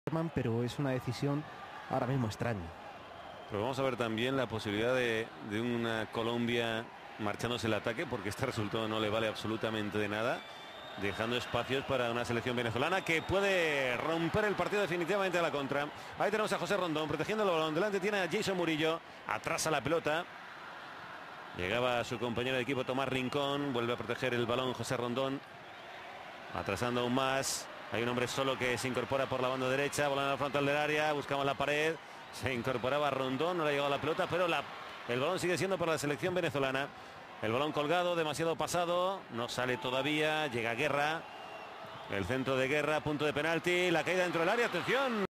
Pero es una decisión ahora mismo extraña. Pero vamos a ver también la posibilidad de una Colombia marchándose el ataque, porque este resultado no le vale absolutamente de nada, dejando espacios para una selección venezolana que puede romper el partido definitivamente a la contra. Ahí tenemos a José Rondón protegiendo el balón. Delante tiene a Jason Murillo. Atrasa la pelota. Llegaba su compañero de equipo Tomás Rincón. Vuelve a proteger el balón José Rondón. Atrasando aún más. Hay un hombre solo que se incorpora por la banda derecha. Balón a la frontal del área. Buscamos la pared. Se incorporaba Rondón. No le ha llegado la pelota, pero el balón sigue siendo para la selección venezolana. El balón colgado, demasiado pasado. No sale todavía. Llega Guerra. El centro de Guerra, punto de penalti. La caída dentro del área. Atención.